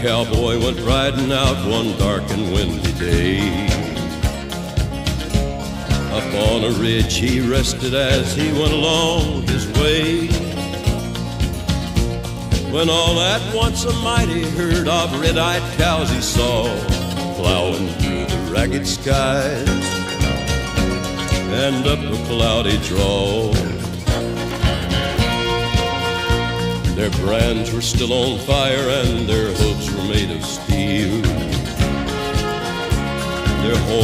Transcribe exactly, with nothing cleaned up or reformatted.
cowboy went riding out one dark and windy day. Up on a ridge he rested as he went along his way, when all at once a mighty herd of red-eyed cows he saw plowing through the ragged skies and up a cloudy draw. Their brands were still on fire and their hooves were made of steel. Their